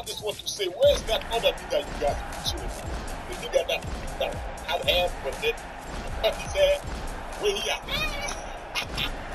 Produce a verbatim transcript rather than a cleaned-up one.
just want to say, where's that other nigga you guys pursuing? The nigga that, that had hair, but then cut his hair, where he at?